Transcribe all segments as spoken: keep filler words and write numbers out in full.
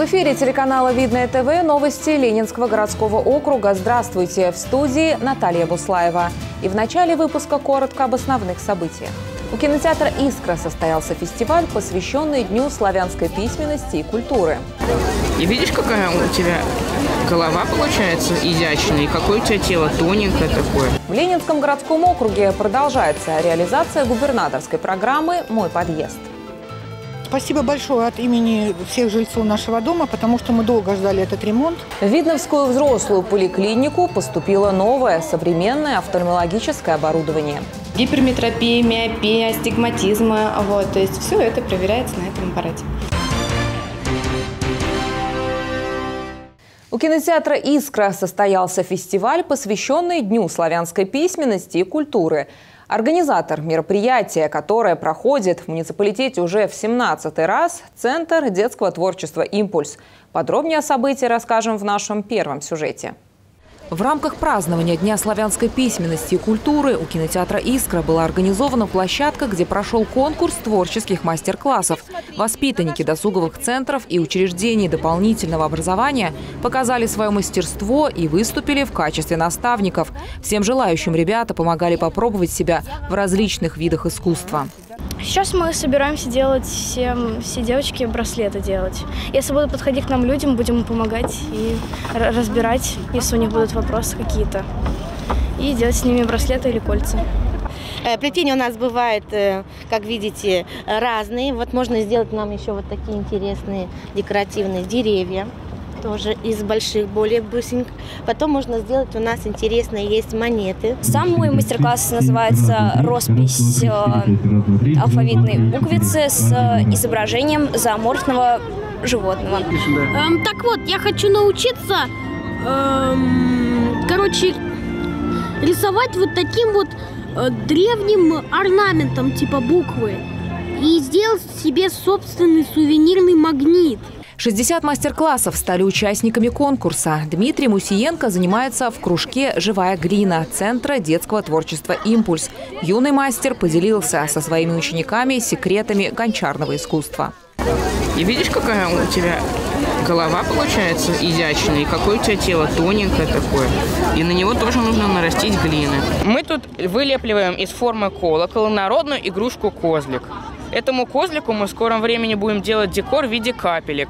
эфире телеканала «Видное ТВ» новости Ленинского городского округа. Здравствуйте! В студии Наталья Буслаева. И в начале выпуска коротко об основных событиях. У кинотеатра «Искра» состоялся фестиваль, посвященный Дню славянской письменности и культуры. И видишь, какая у тебя голова получается изящная, и какое у тебя тело тоненькое такое. В Ленинском городском округе продолжается реализация губернаторской программы «Мой подъезд». Спасибо большое от имени всех жильцов нашего дома, потому что мы долго ждали этот ремонт. В Видновскую взрослую поликлинику поступило новое современное офтальмологическое оборудование. Гиперметропия, миопия, астигматизм. Вот, то есть все это проверяется на этом аппарате. У кинотеатра «Искра» состоялся фестиваль, посвященный Дню славянской письменности и культуры. Организатор мероприятия, которое проходит в муниципалитете уже в семнадцатый раз, Центр детского творчества «Импульс». Подробнее о событии расскажем в нашем первом сюжете. В рамках празднования Дня славянской письменности и культуры у кинотеатра «Искра» была организована площадка, где прошел конкурс творческих мастер-классов. Воспитанники досуговых центров и учреждений дополнительного образования показали свое мастерство и выступили в качестве наставников. Всем желающим ребята помогали попробовать себя в различных видах искусства. Сейчас мы собираемся делать всем, все девочки браслеты делать. Если будут подходить к нам людям, будем им помогать и разбирать, если у них будут вопросы какие-то. И делать с ними браслеты или кольца. Плетения у нас бывают, как видите, разные. Вот можно сделать нам еще вот такие интересные декоративные деревья. Тоже из больших, более бусинок. Потом можно сделать у нас интересные есть монеты. Сам мой мастер-класс называется «Роспись алфавитной буквицы с изображением зооморфного животного». Эм, так вот, я хочу научиться, эм, короче, рисовать вот таким вот э, древним орнаментом типа буквы и сделать себе собственный сувенирный магнит. шестьдесят мастер-классов стали участниками конкурса. Дмитрий Мусиенко занимается в кружке «Живая глина» Центра детского творчества «Импульс». Юный мастер поделился со своими учениками секретами гончарного искусства. И видишь, какая у тебя голова получается изящная, и какое у тебя тело тоненькое такое. И на него тоже нужно нарастить глины. Мы тут вылепливаем из формы колокола народную игрушку «Козлик». Этому козлику мы в скором времени будем делать декор в виде капелек.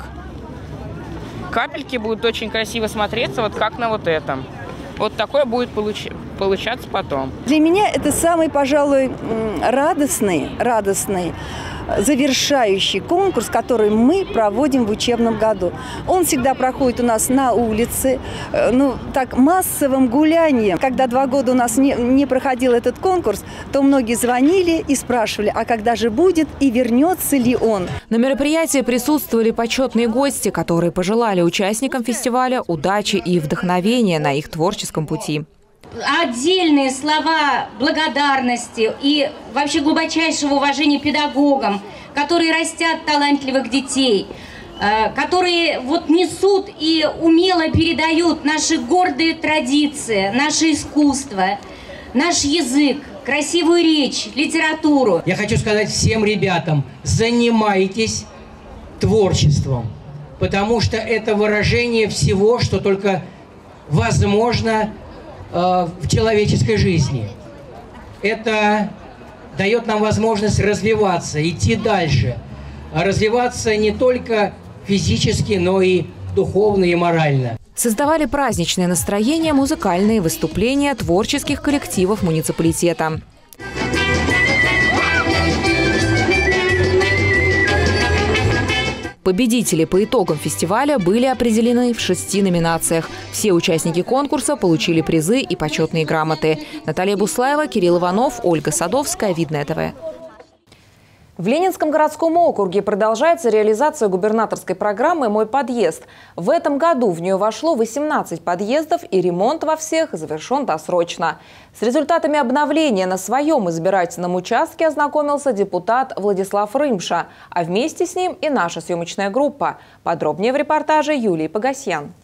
Капельки будут очень красиво смотреться, вот как на вот этом. Вот такое будет получ... получаться потом. Для меня это самый, пожалуй, радостный, радостный, завершающий конкурс, который мы проводим в учебном году. Он всегда проходит у нас на улице, ну, так, массовым гулянием. Когда два года у нас не, не проходил этот конкурс, то многие звонили и спрашивали, а когда же будет и вернется ли он. На мероприятии присутствовали почетные гости, которые пожелали участникам фестиваля удачи и вдохновения на их творческом пути. Отдельные слова благодарности и вообще глубочайшего уважения педагогам, которые растят талантливых детей, которые вот несут и умело передают наши гордые традиции, наше искусство, наш язык, красивую речь, литературу. Я хочу сказать всем ребятам, занимайтесь творчеством, потому что это выражение всего, что только возможно в человеческой жизни. Это дает нам возможность развиваться, идти дальше. Развиваться не только физически, но и духовно и морально. Создавали праздничное настроение музыкальные выступления творческих коллективов муниципалитета. Победители по итогам фестиваля были определены в шести номинациях. Все участники конкурса получили призы и почетные грамоты. Наталья Буслаева, Кирилл Иванов, Ольга Садовская, Видное ТВ. В Ленинском городском округе продолжается реализация губернаторской программы «Мой подъезд». В этом году в нее вошло восемнадцать подъездов, и ремонт во всех завершен досрочно. С результатами обновления на своем избирательном участке ознакомился депутат Владислав Рымша, а вместе с ним и наша съемочная группа. Подробнее в репортаже Юлии Погосьян.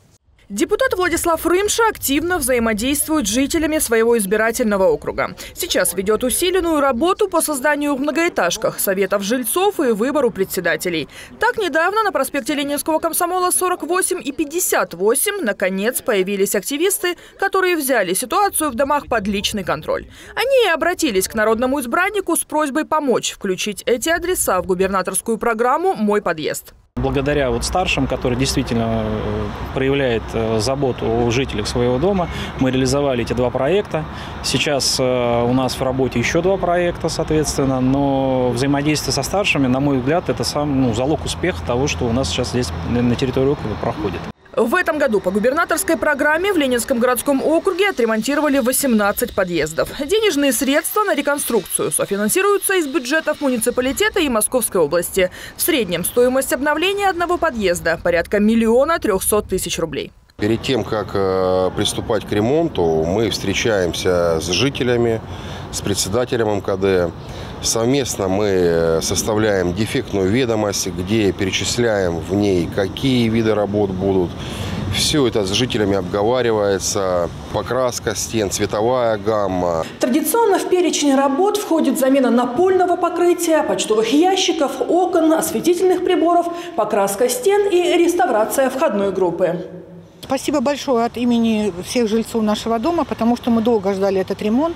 Депутат Владислав Рымша активно взаимодействует с жителями своего избирательного округа. Сейчас ведет усиленную работу по созданию в многоэтажках советов жильцов и выбору председателей. Так, недавно на проспекте Ленинского комсомола сорок восемь и пятьдесят восемь наконец появились активисты, которые взяли ситуацию в домах под личный контроль. Они и обратились к народному избраннику с просьбой помочь включить эти адреса в губернаторскую программу «Мой подъезд». Благодаря вот старшим, которые действительно проявляют заботу о жителях своего дома, мы реализовали эти два проекта. Сейчас у нас в работе еще два проекта, соответственно, но взаимодействие со старшими, на мой взгляд, это сам ну, залог успеха того, что у нас сейчас здесь на территории округа проходит. В этом году по губернаторской программе в Ленинском городском округе отремонтировали восемнадцать подъездов. Денежные средства на реконструкцию софинансируются из бюджетов муниципалитета и Московской области. В среднем стоимость обновления одного подъезда порядка миллиона трехсот тысяч рублей. Перед тем, как приступать к ремонту, мы встречаемся с жителями, с председателем эм ка дэ. Совместно мы составляем дефектную ведомость, где перечисляем в ней, какие виды работ будут. Все это с жителями обговаривается. Покраска стен, цветовая гамма. Традиционно в перечень работ входит замена напольного покрытия, почтовых ящиков, окон, осветительных приборов, покраска стен и реставрация входной группы. Спасибо большое от имени всех жильцов нашего дома, потому что мы долго ждали этот ремонт.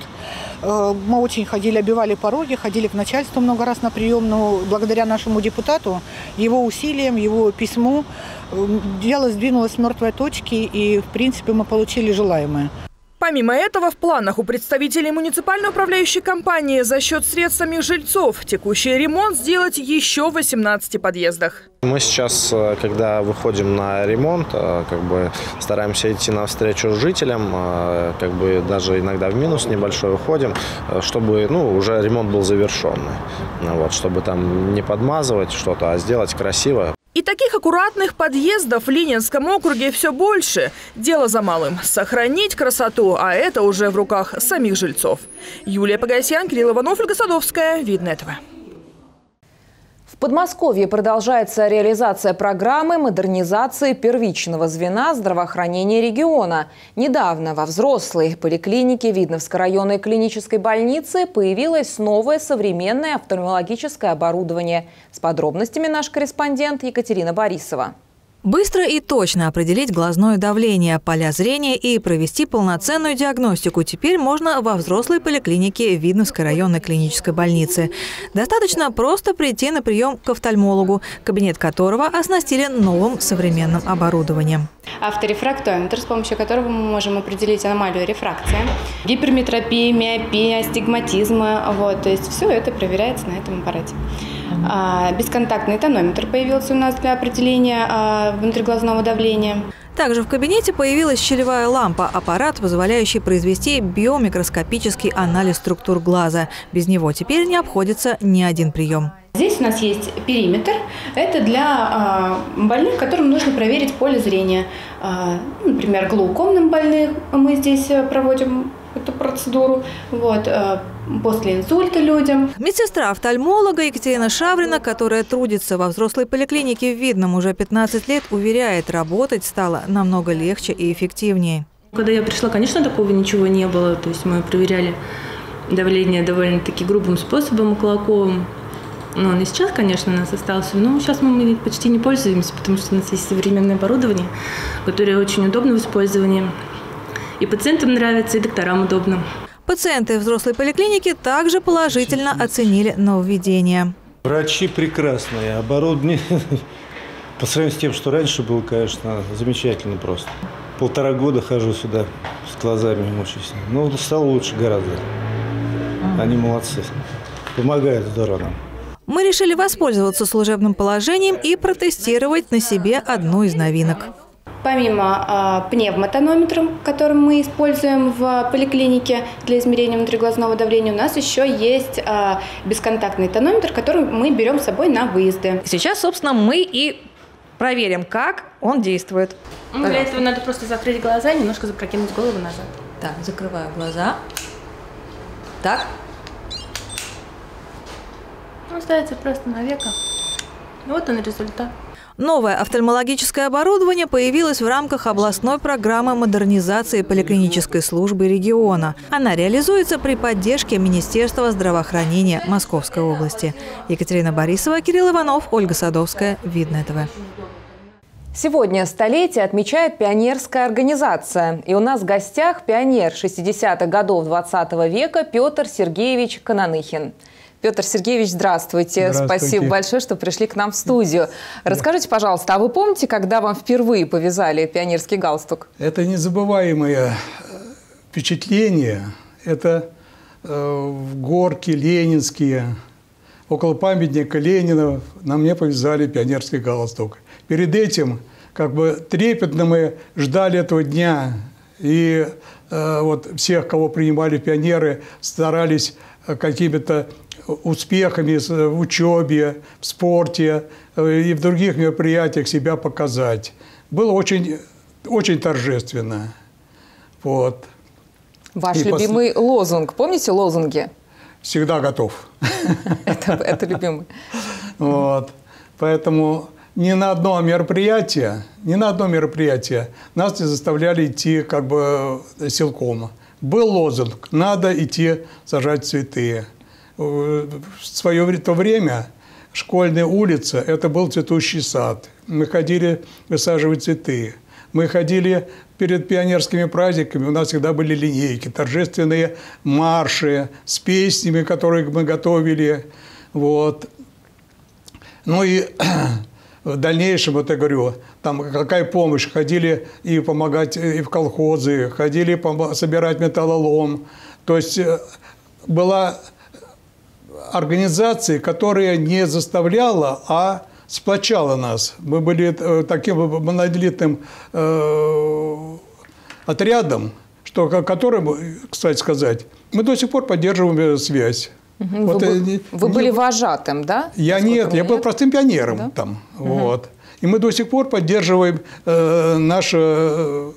Мы очень ходили, оббивали пороги, ходили к начальству много раз на прием, но благодаря нашему депутату, его усилиям, его письму, дело сдвинулось с мертвой точки, и, в принципе, мы получили желаемое. Помимо этого, в планах у представителей муниципальной управляющей компании за счет средств самих жильцов текущий ремонт сделать еще в восемнадцати подъездах. Мы сейчас, когда выходим на ремонт, как бы стараемся идти навстречу жителям, как бы даже иногда в минус небольшой уходим, чтобы ну, уже ремонт был завершенный, вот, чтобы там не подмазывать что-то, а сделать красиво. И таких аккуратных подъездов в Ленинском округе все больше. Дело за малым – сохранить красоту, а это уже в руках самих жильцов. Юлия Погосян, Кирилл Иванов, Ольга Садовская. Видно ТВ. В Подмосковье продолжается реализация программы модернизации первичного звена здравоохранения региона. Недавно во взрослой поликлинике Видновской районной клинической больницы появилось новое современное офтальмологическое оборудование. С подробностями наш корреспондент Екатерина Борисова. Быстро и точно определить глазное давление, поля зрения и провести полноценную диагностику теперь можно во взрослой поликлинике Видновской районной клинической больницы. Достаточно просто прийти на прием к офтальмологу, кабинет которого оснастили новым современным оборудованием. Авторефрактометр, с помощью которого мы можем определить аномалию рефракции, гиперметропия, миопия, астигматизмы. Вот, то есть все это проверяется на этом аппарате. А, бесконтактный тонометр появился у нас для определения а, внутриглазного давления. Также в кабинете появилась щелевая лампа – аппарат, позволяющий произвести биомикроскопический анализ структур глаза. Без него теперь не обходится ни один прием. Здесь у нас есть периметр. Это для э, больных, которым нужно проверить поле зрения. Э, например, глаукомным больным мы здесь проводим эту процедуру. Вот, э, после инсульта людям. Медсестра офтальмолога Екатерина Шаврина, которая трудится во взрослой поликлинике в Видном уже пятнадцать лет, уверяет, работать стало намного легче и эффективнее. Когда я пришла, конечно, такого ничего не было. То есть мы проверяли давление довольно-таки грубым способом, околоковым. Но он и сейчас, конечно, у нас остался. Но сейчас мы почти не пользуемся, потому что у нас есть современное оборудование, которое очень удобно в использовании. И пациентам нравится, и докторам удобно. Пациенты взрослой поликлиники также положительно оценили нововведение. Врачи прекрасные, оборудование по сравнению с тем, что раньше было, конечно, замечательно просто. Полтора года хожу сюда с глазами мучаюсь. Но стало лучше гораздо. Они молодцы. Помогают здорово нам. Мы решили воспользоваться служебным положением и протестировать на себе одну из новинок. Помимо э, пневмотонометра, который мы используем в поликлинике для измерения внутриглазного давления, у нас еще есть э, бесконтактный тонометр, который мы берем с собой на выезды. Сейчас, собственно, мы и проверим, как он действует. Ну, для этого надо просто закрыть глаза и немножко запрокинуть голову назад. Так, закрываю глаза. Так. Он ставится просто на веко. Вот он результат. Новое офтальмологическое оборудование появилось в рамках областной программы модернизации поликлинической службы региона. Она реализуется при поддержке Министерства здравоохранения Московской области. Екатерина Борисова, Кирилл Иванов, Ольга Садовская, Видное ТВ. Сегодня столетие отмечает пионерская организация. И у нас в гостях пионер шестидесятых годов двадцатого века Петр Сергеевич Кононыхин. Петр Сергеевич, здравствуйте. здравствуйте. Спасибо большое, что пришли к нам в студию. Расскажите, пожалуйста, а вы помните, когда вам впервые повязали пионерский галстук? Это незабываемое впечатление. Это э, горки ленинские. Около памятника Ленина на мне повязали пионерский галстук. Перед этим как бы трепетно мы ждали этого дня. И э, вот всех, кого принимали пионеры, старались какими-то успехами в учебе, в спорте и в других мероприятиях себя показать. Было очень, очень торжественно. Вот. Ваш и любимый пос... лозунг. Помните лозунги? Всегда готов. Это, это любимый. Вот. Поэтому ни на одно мероприятие, ни на одно мероприятие нас не заставляли идти как бы силком. Был лозунг: надо идти сажать цветы. В свое то время школьная улица – это был цветущий сад. Мы ходили высаживать цветы. Мы ходили перед пионерскими праздниками, у нас всегда были линейки, торжественные марши с песнями, которые мы готовили. Вот. Ну и в дальнейшем, вот я говорю, там какая помощь. Ходили и помогать и в колхозы, ходили собирать металлолом. То есть была организация, которая не заставляла, а сплочала нас. Мы были таким монолитным э, отрядом, что, которым, кстати сказать, мы до сих пор поддерживаем связь. Угу. Вот, вы не, вы не, были вожатым, да? Я Сколько нет, я был простым пионером, да? Там. Угу. Вот. И мы до сих пор поддерживаем э, наше, э,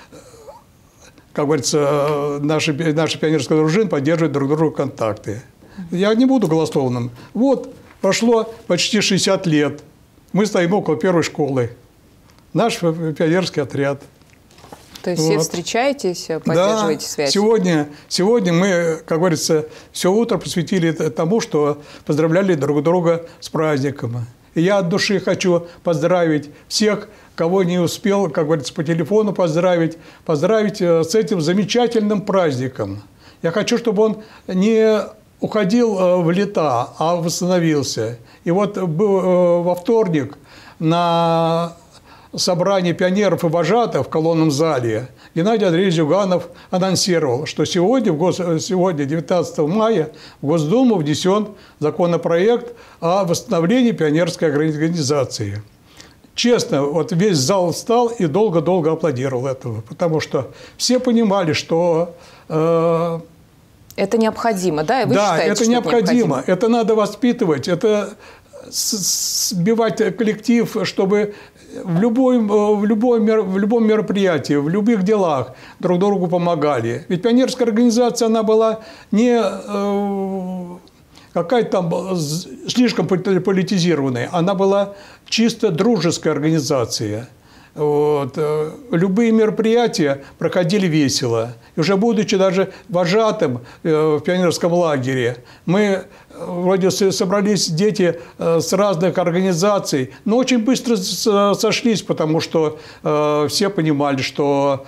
как говорится, наши, наши пионерские дружины поддерживают друг другу контакты. Я не буду голословным. Вот, прошло почти шестьдесят лет. Мы стоим около первой школы. Наш пионерский отряд. То есть вот. Все встречаетесь, поддерживаете да. связь? Сегодня, сегодня мы, как говорится, все утро посвятили тому, что поздравляли друг друга с праздником. И я от души хочу поздравить всех, кого не успел, как говорится, по телефону поздравить, поздравить с этим замечательным праздником. Я хочу, чтобы он не уходил в лета, а восстановился. И вот во вторник на собрании пионеров и вожатых в колонном зале Геннадий Андреевич Зюганов анонсировал, что сегодня, в гос... сегодня, девятнадцатого мая, в Госдуму внесен законопроект о восстановлении пионерской организации. Честно, вот весь зал встал и долго-долго аплодировал этого, потому что все понимали, что... Э... Это необходимо, да? И вы да, считаете, это что необходимо. это необходимо. Это надо воспитывать, это сбивать коллектив, чтобы в, любой, в, любой, в любом мероприятии, в любых делах друг другу помогали. Ведь пионерская организация, она была не э, какая-то там слишком политизированная, она была чисто дружеская организация. Вот. Любые мероприятия проходили весело. И уже будучи даже вожатым в пионерском лагере, мы вроде собрались дети с разных организаций, но очень быстро сошлись, потому что все понимали, что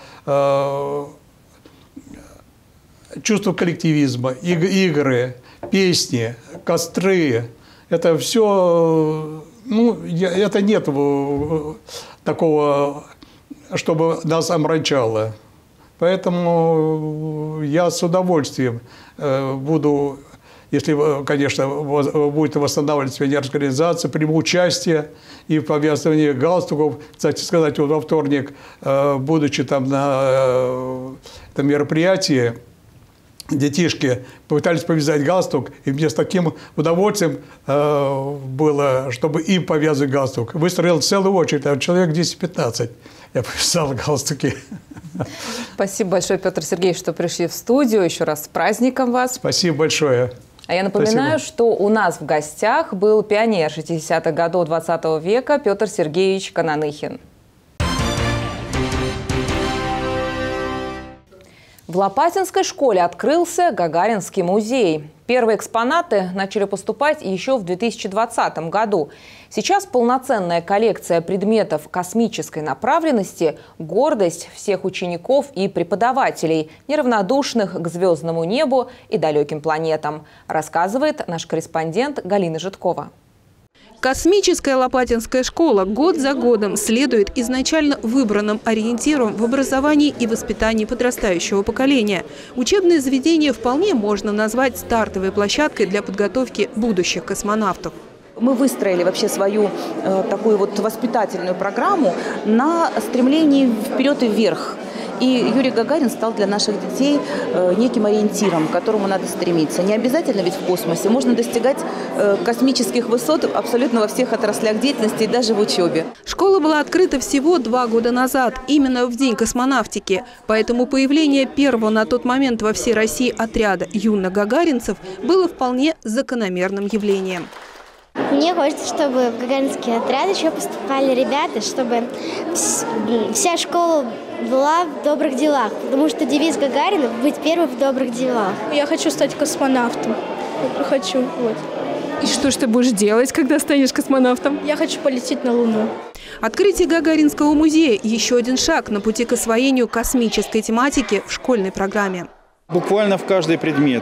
чувство коллективизма, игры, песни, костры – это все… Ну, это нет такого, чтобы нас омрачало. Поэтому я с удовольствием буду, если, конечно, будет восстанавливаться пионерская организация, приму участие и в повязывании галстуков. Кстати сказать, вот во вторник, будучи там на этом мероприятии, детишки попытались повязать галстук, и мне с таким удовольствием э, было, чтобы им повязать галстук. Выстроил целую очередь, а человек десять-пятнадцать. Я повязал галстуки. Спасибо большое, Петр Сергеевич, что пришли в студию. Еще раз с праздником вас. Спасибо большое. А я напоминаю, Спасибо. что у нас в гостях был пионер шестидесятых годов двадцатого века Петр Сергеевич Кононыхин. В Лопатинской школе открылся Гагаринский музей. Первые экспонаты начали поступать еще в две тысячи двадцатом году. Сейчас полноценная коллекция предметов космической направленности – гордость всех учеников и преподавателей, неравнодушных к звездному небу и далеким планетам, рассказывает наш корреспондент Галина Житкова. Космическая Лопатинская школа год за годом следует изначально выбранным ориентирам в образовании и воспитании подрастающего поколения. Учебное заведение вполне можно назвать стартовой площадкой для подготовки будущих космонавтов. Мы выстроили вообще свою э, такую вот воспитательную программу на стремлении вперед и вверх. И Юрий Гагарин стал для наших детей э, неким ориентиром, к которому надо стремиться. Не обязательно ведь в космосе. Можно достигать э, космических высот абсолютно во всех отраслях деятельности и даже в учебе. Школа была открыта всего два года назад, именно в День космонавтики. Поэтому появление первого на тот момент во всей России отряда юных гагаринцев было вполне закономерным явлением. Мне хочется, чтобы в гагаринский отряд еще поступали ребята, чтобы вся школа была в добрых делах, потому что девиз Гагарина – быть первым в добрых делах. Я хочу стать космонавтом. Хочу, вот. И что ж ты будешь делать, когда станешь космонавтом? Я хочу полететь на Луну. Открытие Гагаринского музея – еще один шаг на пути к освоению космической тематики в школьной программе. Буквально в каждый предмет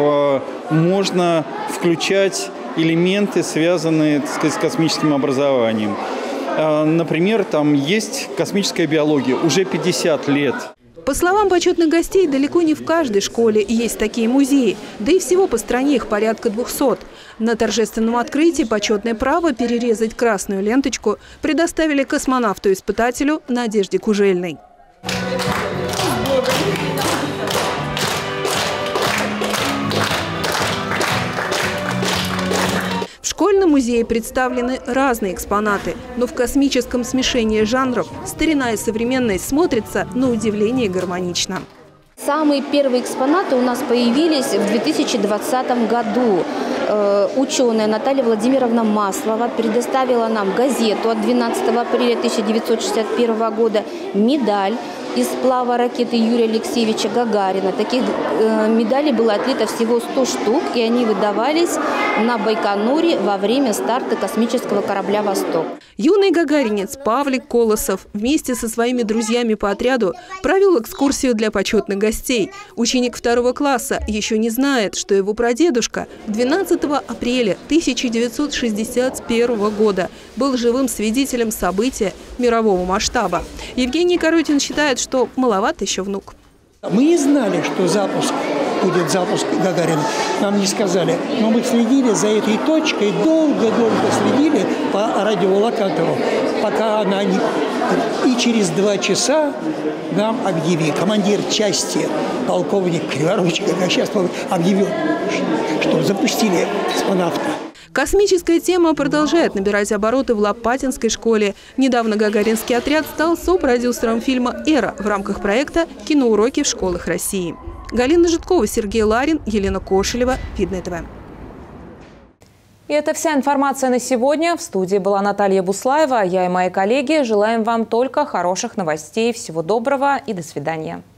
можно включать элементы, связанные, так сказать, с космическим образованием. Например, там есть космическая биология, уже пятьдесят лет. По словам почетных гостей, далеко не в каждой школе есть такие музеи, да и всего по стране их порядка двухсот. На торжественном открытии почетное право перерезать красную ленточку предоставили космонавту-испытателю Надежде Кужельной. В школьном музее представлены разные экспонаты, но в космическом смешении жанров старина и современность смотрятся на удивление гармонично. Самые первые экспонаты у нас появились в две тысячи двадцатом году. Ученая Наталья Владимировна Маслова предоставила нам газету от двенадцатого апреля тысяча девятьсот шестьдесят первого года, медаль из сплава ракеты Юрия Алексеевича Гагарина. Таких э, медалей было отлито всего сто штук, и они выдавались на Байконуре во время старта космического корабля «Восток». Юный гагаринец Павлик Колосов вместе со своими друзьями по отряду провел экскурсию для почетных гостей. Ученик второго класса еще не знает, что его прадедушка двенадцатого апреля тысяча девятьсот шестьдесят первого года был живым свидетелем события мирового масштаба. Евгений Коротин считает, что маловат еще внук. Мы не знали, что запуск будет запуск Гагарина. Нам не сказали. Но мы следили за этой точкой, долго-долго следили по радиолокатору, пока она не... И через два часа нам объявили, командир части, полковник Криворучко, как сейчас объявил, что запустили космонавта. Космическая тема продолжает набирать обороты в Лопатинской школе. Недавно Гагаринский отряд стал сопродюсером фильма «Эра» в рамках проекта «Киноуроки в школах России». Галина Житкова, Сергей Ларин, Елена Кошелева. Видное ТВ. И это вся информация на сегодня. В студии была Наталья Буслаева. Я и мои коллеги желаем вам только хороших новостей. Всего доброго и до свидания.